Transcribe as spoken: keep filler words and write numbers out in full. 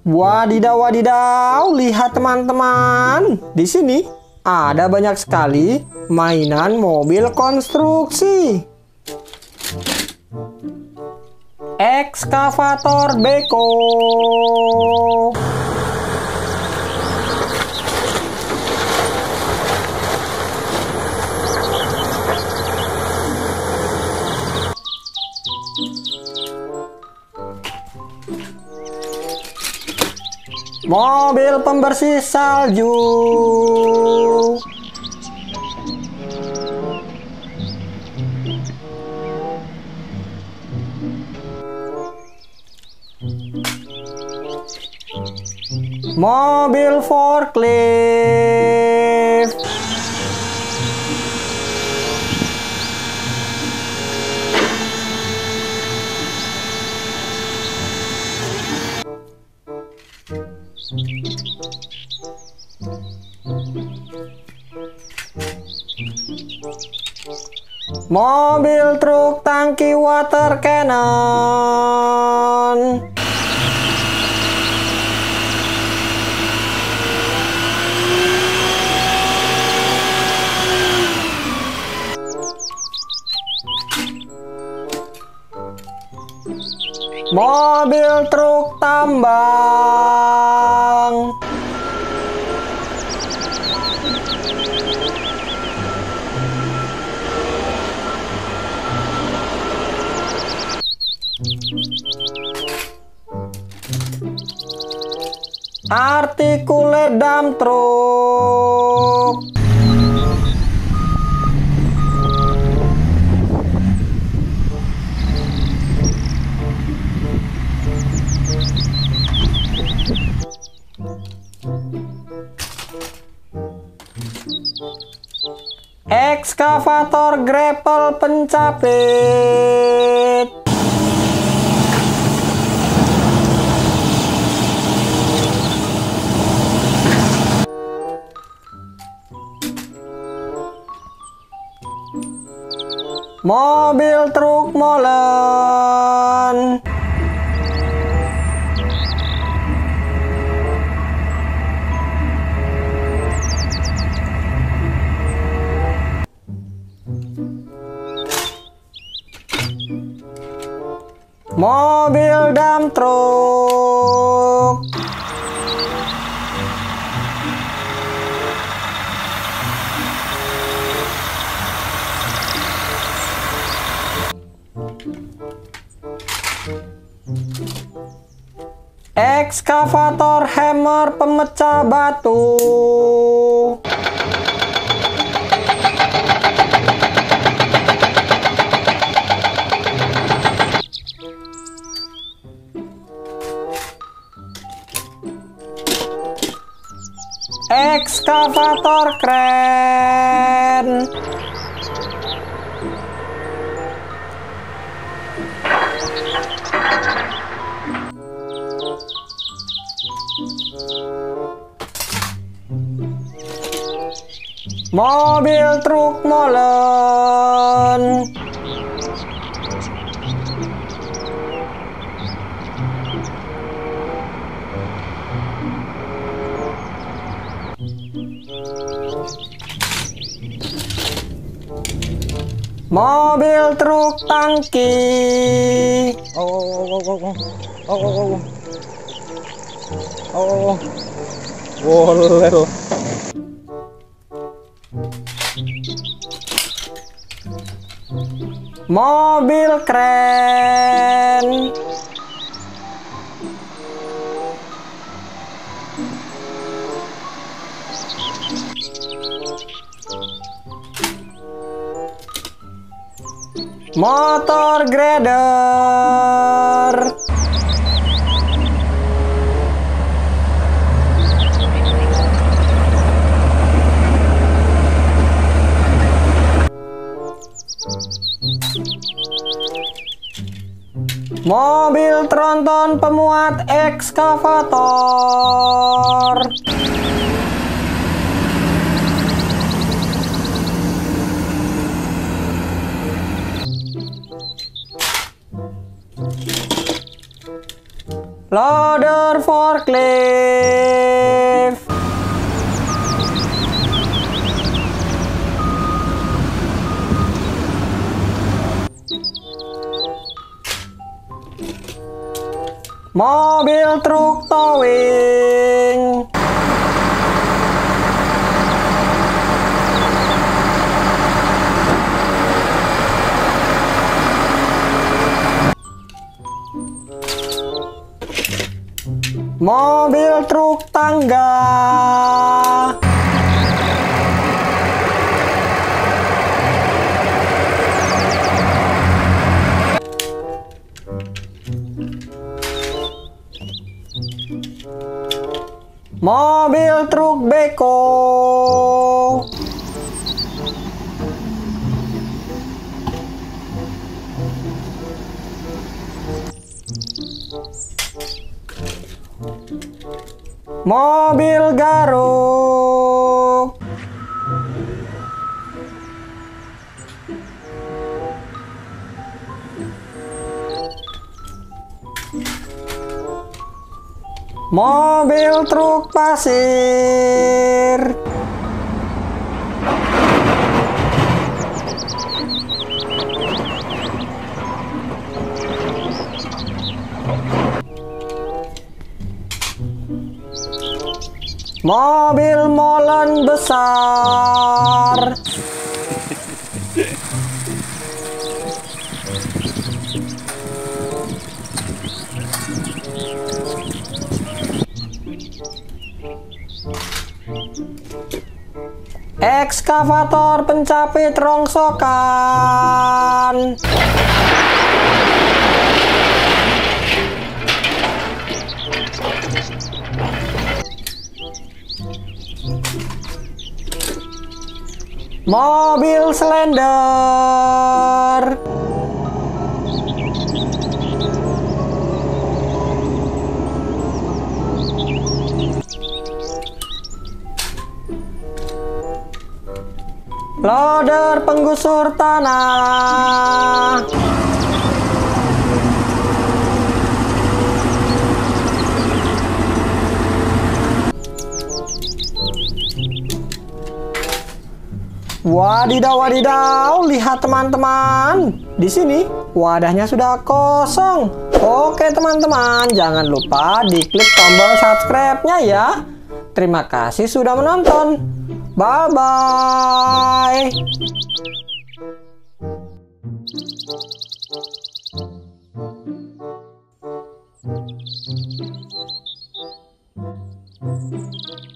Wadidaw, wadidaw, lihat teman-teman. Di sini ada banyak sekali mainan mobil konstruksi. Ekskavator beko. Mobil pembersih salju. Mobil forklift. Mobil truk tangki water cannon. Mobil truk tambang. Articulate dump truck. Ekskavator grapple pencapit. Mobil truk molen. Mobil dump truck. Ekskavator hammer pemecah batu. Ekskavator kren. Mobil truk molen. Mobil truk tangki. Oh, oh, oh, oh, oh, oh, oh, oh, oh, boleh loh. Mobil keren. Motor grader. Mobil tronton pemuat ekskavator. Loader forklift. Mobil truk towing. Mobil truk tangga. Mobil truk beko. Mobil garuk. Mobil truk pasir. Mobil molen besar. Ekskavator pencapit rongsokan. Mobil slender. Loader penggusur tanah. Wadidaw, wadidaw, lihat teman-teman. Di sini wadahnya sudah kosong. Oke teman-teman, jangan lupa diklik tombol subscribe-nya ya. Terima kasih sudah menonton. Bye-bye. Thank you.